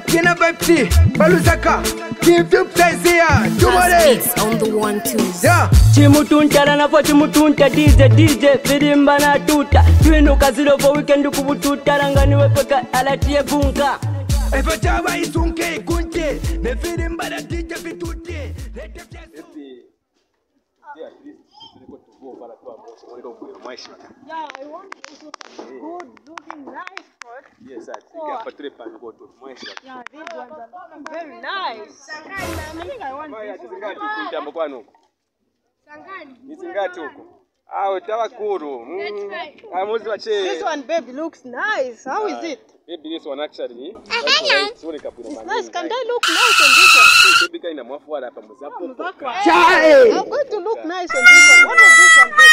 Kina Pepsi, Balusaka, Kim Tube Tezia, Tumore. On the 1 2. Yeah. Chimutunta na for chimutunta DJ Firimba na tuta. Twinu kazilo for weekend kubututa rangani wepeka alatie bunga. Efa chaba isunke kunte, ne Firimba na DJ Fitute. Yeah, I want also good looking nice food. Yes, I think I put it on go to Moisha. Yeah, these ones are looking very nice. I think I want this one. This one, baby, looks nice. How is it? Maybe this one actually. It's nice. Can I look nice on this one? I'm going to look nice on this one. What was this one, baby?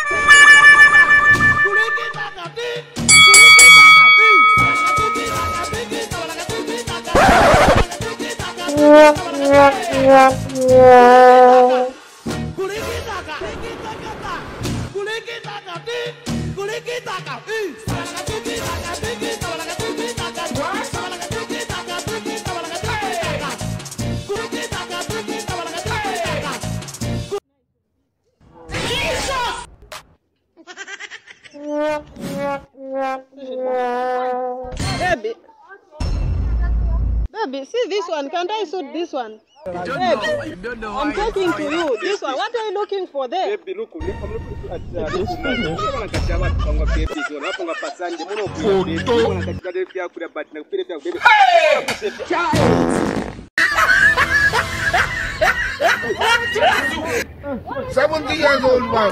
Baby, see this one. Can't I suit this one? Baby, I'm talking to you. This one. What are you looking for there? Baby, look, I'm looking at $70 years old man.